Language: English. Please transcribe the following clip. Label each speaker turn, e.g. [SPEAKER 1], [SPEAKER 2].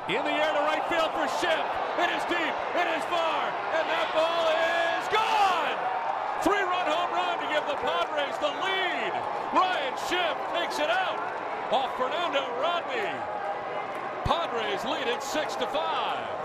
[SPEAKER 1] In the air to right field for Schimpf. It is deep, it is far, and that ball is gone! 3-run home run to give the Padres the lead. Ryan Schimpf takes it out off Fernando Rodney. Padres lead it 6-5.